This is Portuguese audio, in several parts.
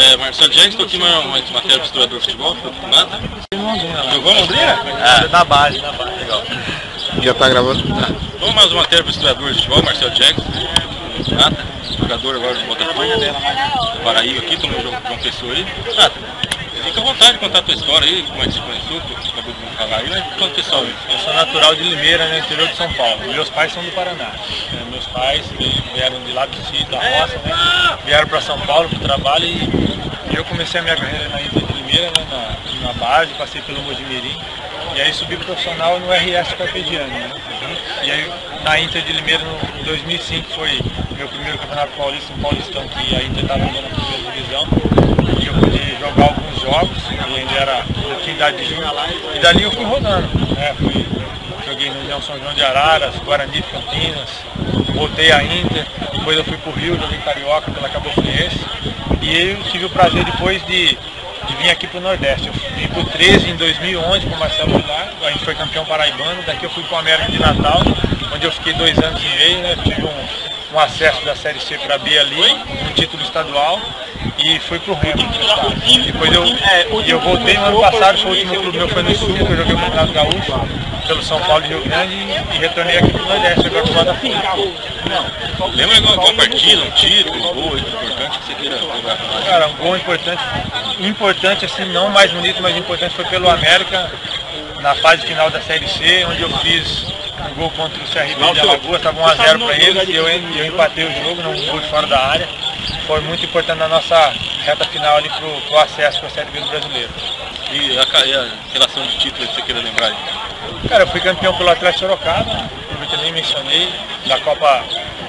Marcelo Jackson, estou aqui uma matéria do historiador de futebol, foi filmado. Jogou Londrina? Na base, legal. Já tá gravando? Tá. Vamos mais uma matéria para o historiador de futebol, Marcelo Jackson. Nata, jogador agora do Botafogo, Paraíba aqui, como o João Pessoa aí. Nata, fica à vontade de contar a tua história aí, como é que você conheceu, que você acabou de falar aí, mas conta o pessoal aí. Eu sou natural de Limeira, no interior de São Paulo. Meus pais são do Paraná. Meus pais vieram de lá do sítio, da roça, né? Vieram para São Paulo para o trabalho e eu comecei a minha carreira na Inter de Limeira, né? na base, passei pelo Mojimirim. E aí subi profissional no RS Carpegiani, né? E aí na Inter de Limeira, em 2005, foi meu primeiro campeonato paulista, um paulistão que a Inter estava jogando na primeira divisão. E eu pude jogar alguns jogos, e ainda tinha idade de jogo. E dali eu fui rodando, né? Joguei no União São João de Araras, Guarani de Campinas, voltei à Inter, depois eu fui para o Rio, joguei Carioca pela Cabo Friense. E eu tive o prazer depois de vim aqui para o Nordeste. Eu vim para o 13 em 2011 com o Marcelo Vilar, a gente foi campeão paraibano. Daqui eu fui para o América de Natal, onde eu fiquei 2 anos e meio, né? Tive um acesso da Série C para B ali, um título estadual, e fui para o Remo. Depois eu voltei no ano passado, foi o último clube meu, foi no Sul, que eu joguei o Campeonato Gaúcho, pelo São Paulo e Rio Grande, e retornei aqui para o Nordeste, agora para o Botafogo. Lembra alguma partida, um título, um gol importante que você queira jogar? Cara, um gol importante assim, não mais bonito, mas importante foi pelo América, na fase final da Série C, onde eu fiz um gol contra o CRB de Alagoas, estava 1 a 0 para eles, e eu empatei o jogo num gol de fora da área. Foi muito importante na nossa reta final ali pro acesso para a Série B do Brasileiro. E a relação de título que você queira lembrar aí? Cara, eu fui campeão pelo Atlético Sorocaba, que eu nem mencionei, da Copa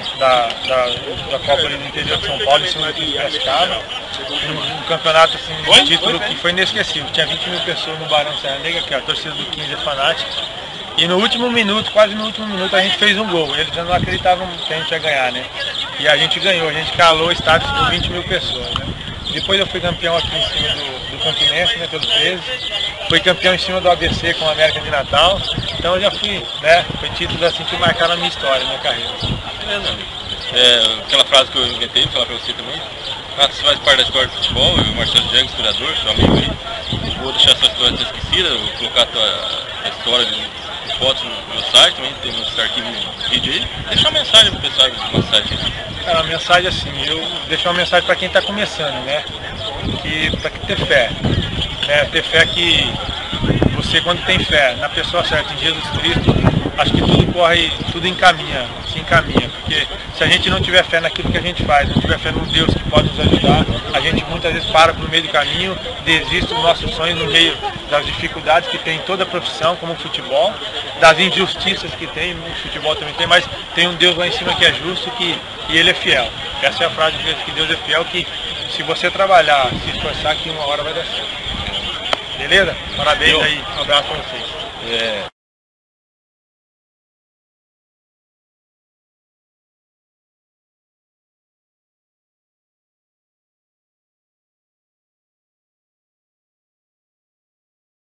ali do interior de São Paulo, em cima do Piracicaba. Um campeonato assim, um título que foi inesquecível. Tinha 20 mil pessoas no Barão Serra Negra, que é a torcida do 15 é fanática. E no último minuto, quase no último minuto, a gente fez um gol. Eles já não acreditavam que a gente ia ganhar, né? E a gente ganhou, a gente calou o estádio com 20 mil pessoas, né? Depois eu fui campeão aqui em cima do Campinense, né, pelo 13. Fui campeão em cima do ABC com a América de Natal. Então eu já fui, né? Foi títulos assim que marcaram a minha história, a minha carreira. Beleza. Aquela frase que eu inventei, vou falar pra você também. Você faz parte da história do futebol, eu, Marcelo Jackson, historiador, seu amigo aí. Vou deixar sua história esquecida, vou colocar a tua história de fotos no meu site, também tem esse arquivo de vídeo aí. Deixa uma mensagem pro pessoal do nosso site aí. Cara, a mensagem assim, eu deixo uma mensagem para quem está começando, né? Para ter fé. Né? Ter fé que você, quando tem fé na pessoa certa, em Jesus Cristo, acho que tudo se encaminha. Porque se a gente não tiver fé naquilo que a gente faz, não tiver fé num Deus que pode nos ajudar, a gente muitas vezes para no meio do caminho, desiste dos nossos sonhos no meio das dificuldades que tem em toda a profissão, como o futebol, das injustiças que tem, no futebol também tem, mas tem um Deus lá em cima que é justo e Ele é fiel. Essa é a frase que Deus é fiel, que se você trabalhar, se esforçar, que uma hora vai dar certo. Beleza? Parabéns aí, um abraço para vocês.